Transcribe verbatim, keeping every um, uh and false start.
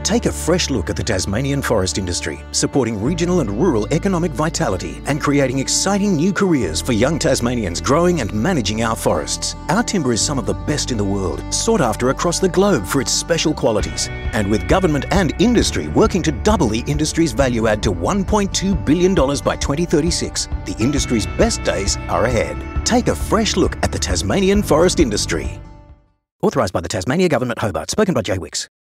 Take a fresh look at the Tasmanian forest industry, supporting regional and rural economic vitality and creating exciting new careers for young Tasmanians growing and managing our forests. Our timber is some of the best in the world, sought after across the globe for its special qualities. And with government and industry working to double the industry's value add to one point two billion dollars by twenty thirty-six, the industry's best days are ahead. Take a fresh look at the Tasmanian forest industry. Authorised by the Tasmania Government, Hobart. Spoken by Jay Wicks.